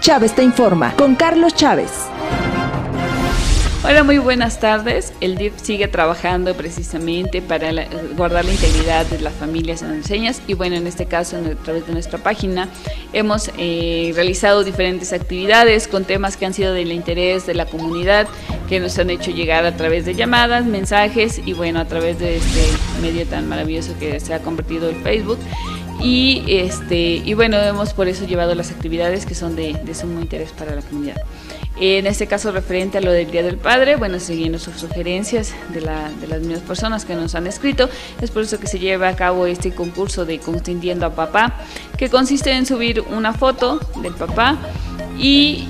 Chávez te informa con Carlos Chávez. Hola, muy buenas tardes. El DIF sigue trabajando precisamente para guardar la integridad de las familias salvadoreñas y bueno, en este caso, a través de nuestra página, hemos realizado diferentes actividades con temas que han sido del interés de la comunidad, que nos han hecho llegar a través de llamadas, mensajes y bueno, a través de este medio tan maravilloso que se ha convertido en Facebook. Y bueno, hemos por eso llevado las actividades que son de sumo interés para la comunidad. En este caso, referente a lo del Día del Padre, bueno, siguiendo sus sugerencias de las mismas personas que nos han escrito, es por eso que se lleva a cabo este concurso de Consintiendo a Papá, que consiste en subir una foto del papá y,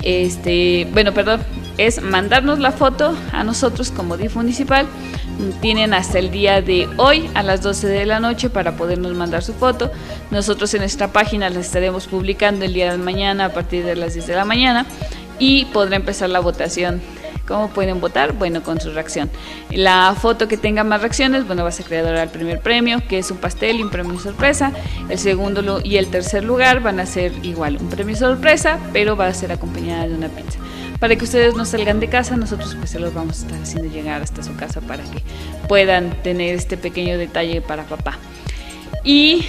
es mandarnos la foto a nosotros como DIF municipal. Tienen hasta el día de hoy a las 12 de la noche para podernos mandar su foto. Nosotros en nuestra página la estaremos publicando el día de mañana a partir de las 10 de la mañana y podrá empezar la votación. ¿Cómo pueden votar? Bueno, con su reacción. La foto que tenga más reacciones, bueno, va a ser creadora del primer premio, que es un pastel y un premio sorpresa. El segundo y el tercer lugar van a ser igual, un premio sorpresa, pero va a ser acompañada de una pizza. Para que ustedes no salgan de casa, nosotros pues se los vamos a estar haciendo llegar hasta su casa para que puedan tener este pequeño detalle para papá. Y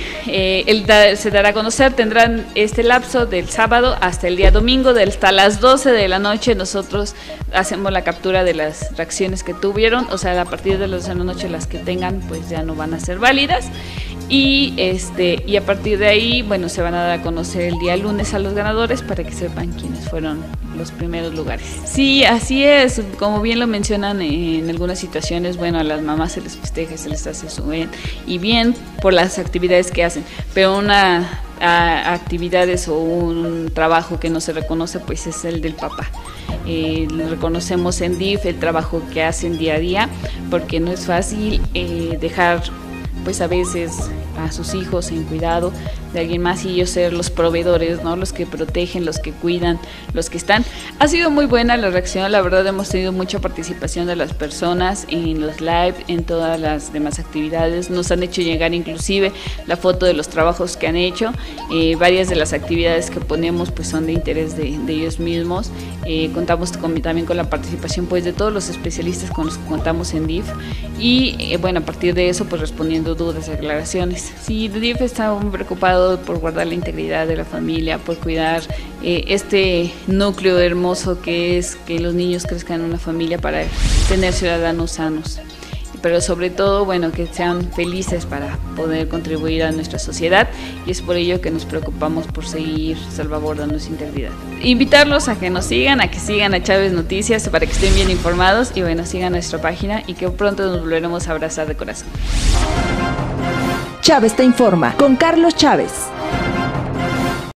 se dará a conocer, tendrán este lapso del sábado hasta el día domingo, hasta las 12 de la noche. Nosotros hacemos la captura de las reacciones que tuvieron, o sea, a partir de las 12 de la noche las que tengan pues ya no van a ser válidas. Y a partir de ahí, bueno, se van a dar a conocer el día lunes a los ganadores para que sepan quiénes fueron los primeros lugares. Sí, así es, como bien lo mencionan en algunas situaciones, bueno, a las mamás se les festeja, se les hace su y bien por las actividades que hacen, pero actividades o un trabajo que no se reconoce pues es el del papá. Lo reconocemos en DIF, el trabajo que hacen día a día, porque no es fácil dejar pues a veces a sus hijos en cuidado de alguien más y ellos ser los proveedores, ¿no? Los que protegen, los que cuidan, los que están. Ha sido muy buena la reacción, la verdad hemos tenido mucha participación de las personas en los live, en todas las demás actividades. Nos han hecho llegar inclusive la foto de los trabajos que han hecho. Varias de las actividades que ponemos pues son de interés de ellos mismos. Contamos también con la participación pues de todos los especialistas con los que contamos en DIF y bueno, a partir de eso pues respondiendo dudas y aclaraciones. Sí, DIF está muy preocupado por guardar la integridad de la familia, por cuidar este núcleo hermoso que es que los niños crezcan en una familia para tener ciudadanos sanos. Pero sobre todo, bueno, que sean felices para poder contribuir a nuestra sociedad y es por ello que nos preocupamos por seguir salvaguardando su integridad. Invitarlos a que nos sigan, a que sigan a Chávez Noticias para que estén bien informados y bueno, sigan nuestra página y que pronto nos volveremos a abrazar de corazón. Chávez te informa con Carlos Chávez.